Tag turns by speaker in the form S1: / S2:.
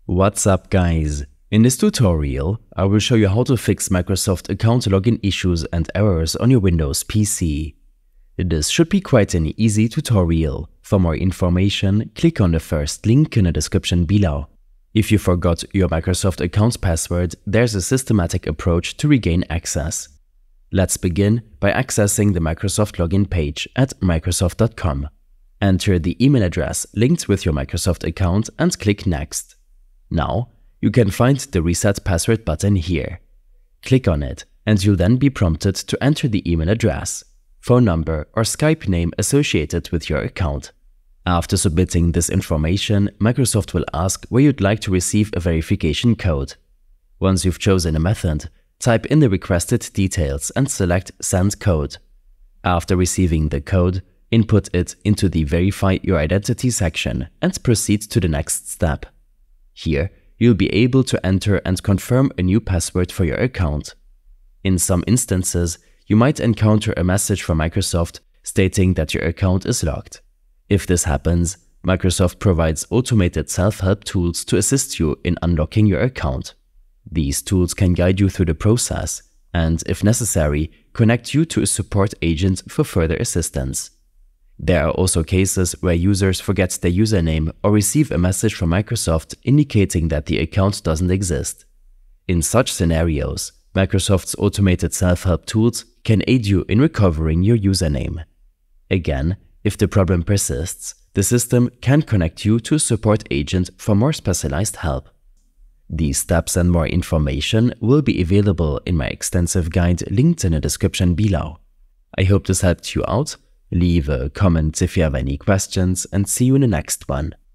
S1: What's up, guys? In this tutorial, I will show you how to fix Microsoft account login issues and errors on your Windows PC. This should be quite an easy tutorial. For more information, click on the first link in the description below. If you forgot your Microsoft account password, there's a systematic approach to regain access. Let's begin by accessing the Microsoft login page at Microsoft.com. Enter the email address linked with your Microsoft account and click Next. Now, you can find the Reset Password button here. Click on it and you'll then be prompted to enter the email address, phone number or Skype name associated with your account. After submitting this information, Microsoft will ask where you'd like to receive a verification code. Once you've chosen a method, type in the requested details and select Send Code. After receiving the code, input it into the Verify Your Identity section and proceed to the next step. Here, you'll be able to enter and confirm a new password for your account. In some instances, you might encounter a message from Microsoft stating that your account is locked. If this happens, Microsoft provides automated self-help tools to assist you in unlocking your account. These tools can guide you through the process and, if necessary, connect you to a support agent for further assistance. There are also cases where users forget their username or receive a message from Microsoft indicating that the account doesn't exist. In such scenarios, Microsoft's automated self-help tools can aid you in recovering your username. Again, if the problem persists, the system can connect you to a support agent for more specialized help. These steps and more information will be available in my extensive guide linked in the description below. I hope this helped you out. Leave a comment if you have any questions and see you in the next one.